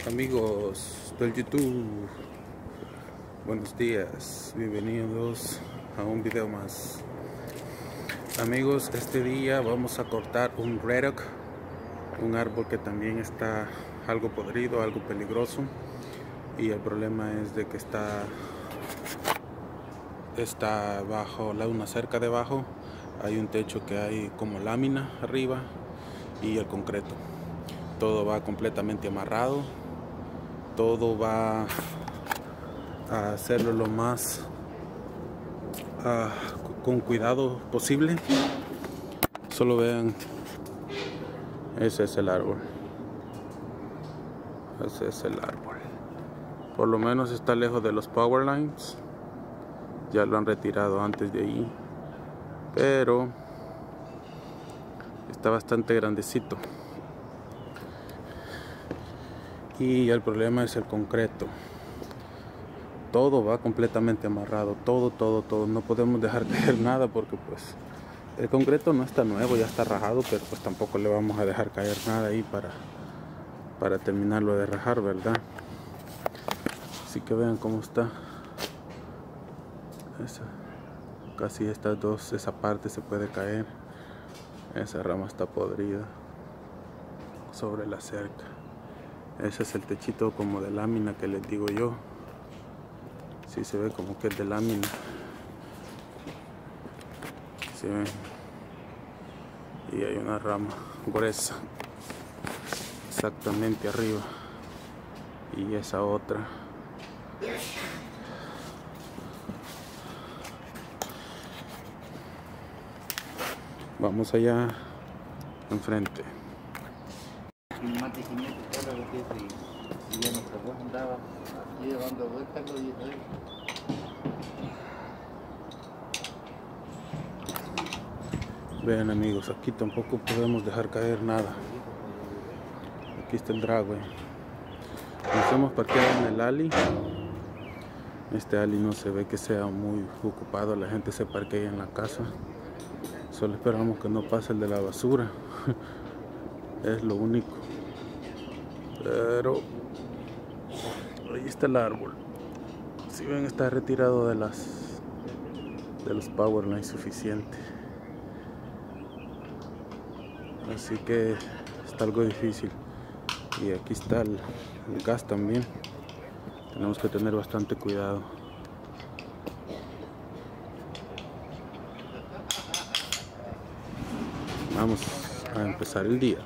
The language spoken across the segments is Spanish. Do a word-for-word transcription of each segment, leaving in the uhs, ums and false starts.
Amigos del YouTube, buenos días, bienvenidos a un video más. Amigos, este día vamos a cortar un red oak, un árbol que también está algo podrido, algo peligroso, y el problema es de que está está bajo la una cerca debajo. Hay un techo que hay como lámina arriba y el concreto, todo va completamente amarrado. Todo va a hacerlo lo más uh, con cuidado posible. Solo vean, ese es el árbol. Ese es el árbol. Por lo menos está lejos de los power lines. Ya lo han retirado antes de ahí, pero está bastante grandecito. Y el problema es el concreto. Todo va completamente amarrado, todo, todo, todo. No podemos dejar caer nada porque pues el concreto no está nuevo, ya está rajado, pero pues tampoco le vamos a dejar caer nada ahí para, para terminarlo de rajar, ¿verdad? Así que vean cómo está. Esa, casi estas dos, esa parte se puede caer. Esa rama está podrida sobre la cerca. Ese es el techito como de lámina que les digo yo. Sí se ve como que es de lámina. ¿Sí ven? Y hay una rama gruesa exactamente arriba. Y esa otra. Vamos allá enfrente. Más de quinientos dólares y ya nuestra voz andaba aquí dando vueltas los diez. Vean amigos, aquí tampoco podemos dejar caer nada. Aquí está el dragway. Nos hemos parqueado en el alley. Este alley no se ve que sea muy ocupado, la gente se parquea en la casa. Solo esperamos que no pase el de la basura. Es lo único. Pero ahí está el árbol. Si ven, está retirado de las de los power lines suficiente. Así que está algo difícil. Y aquí está el, el gas también. Tenemos que tener bastante cuidado. Vamos a empezar el día.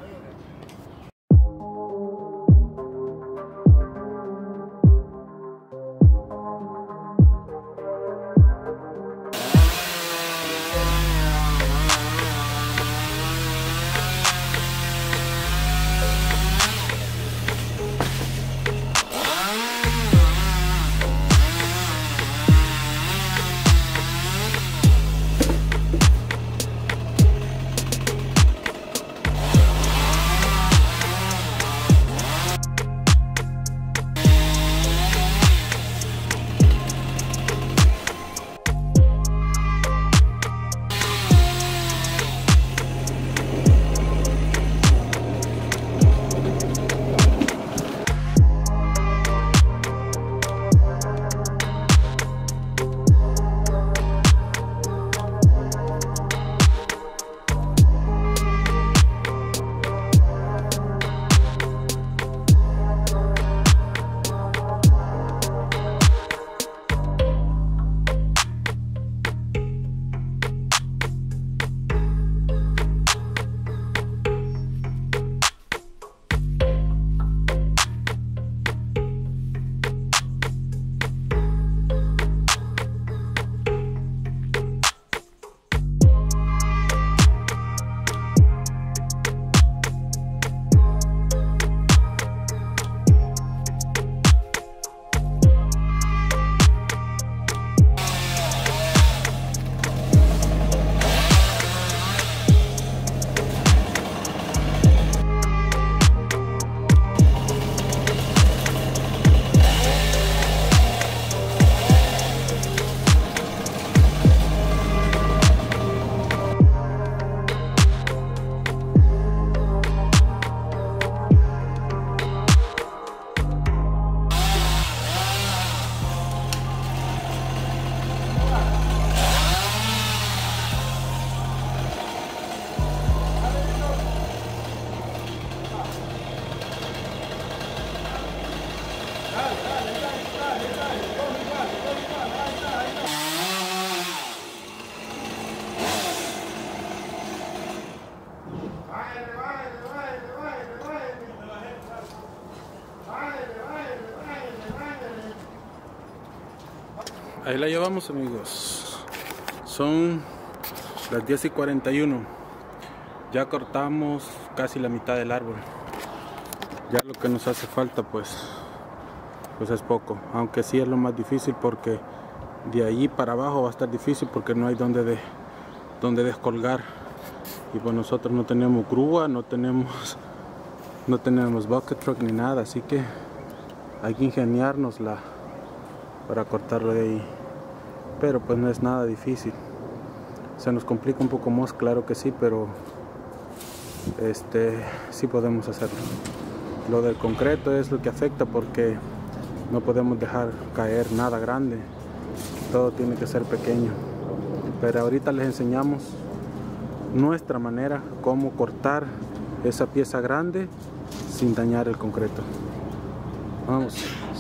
Ahí la llevamos, amigos. Son las diez y cuarenta y uno. Ya cortamos casi la mitad del árbol. Ya lo que nos hace falta pues pues es poco, aunque sí es lo más difícil, porque de allí para abajo va a estar difícil porque no hay donde de donde descolgar, y pues nosotros no tenemos grúa, no tenemos no tenemos bucket truck ni nada, así que hay que ingeniárnosla para cortarlo de ahí. Pero pues no es nada difícil. Se nos complica un poco más, claro que sí, pero este sí podemos hacerlo. Lo del concreto es lo que afecta, porque no podemos dejar caer nada grande, todo tiene que ser pequeño. Pero ahorita les enseñamos nuestra manera, cómo cortar esa pieza grande sin dañar el concreto. Vamos.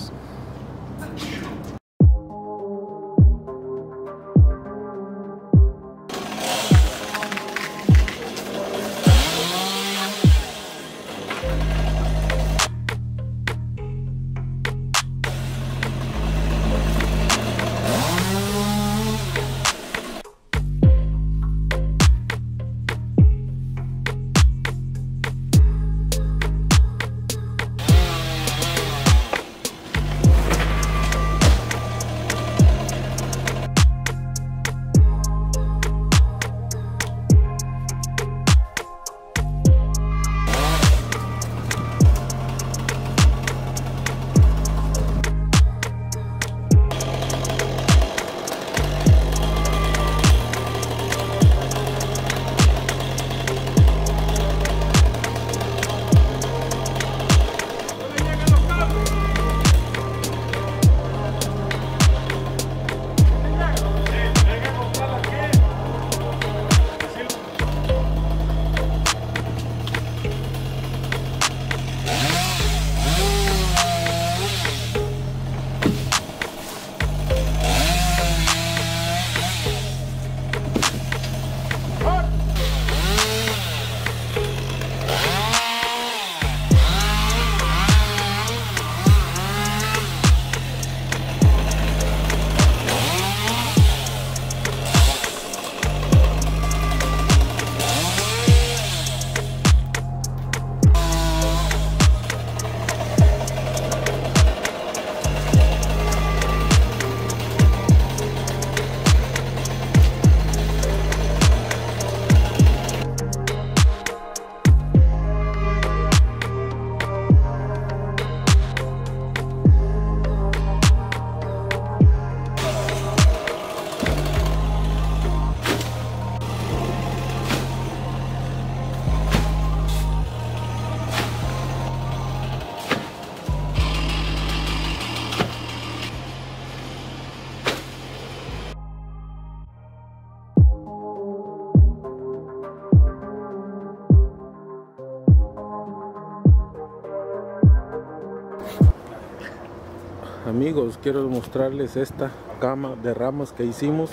Amigos, quiero mostrarles esta cama de ramas que hicimos,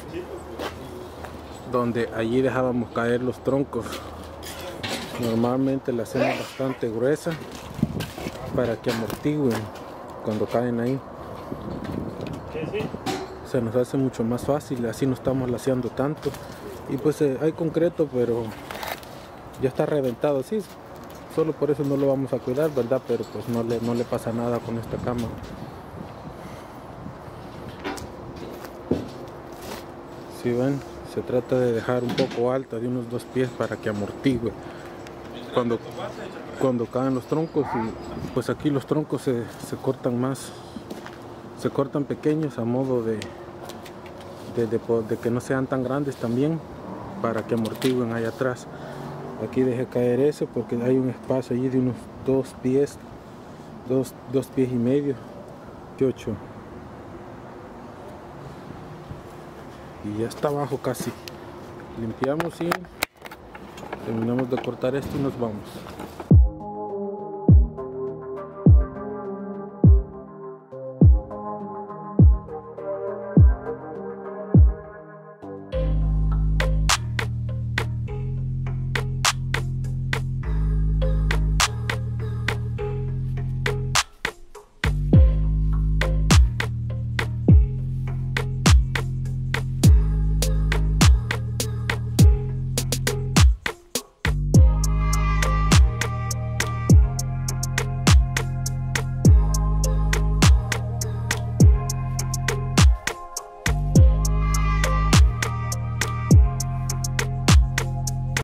donde allí dejábamos caer los troncos. Normalmente la hacemos bastante gruesa para que amortigüen cuando caen ahí. Se nos hace mucho más fácil, así no estamos laceando tanto. Y pues eh, hay concreto, pero ya está reventado, sí, solo por eso no lo vamos a cuidar, ¿verdad? Pero pues no le, no le pasa nada con esta cama. Si ven, se trata de dejar un poco alta, de unos dos pies, para que amortigue cuando, cuando caen los troncos. Y pues aquí los troncos se, se cortan más, se cortan pequeños a modo de, de, de, de que no sean tan grandes también, para que amortiguen ahí atrás. Aquí dejé caer eso porque hay un espacio allí de unos dos pies, dos, dos pies y medio, y ocho. Y ya está abajo casi. Limpiamos y terminamos de cortar esto y nos vamos.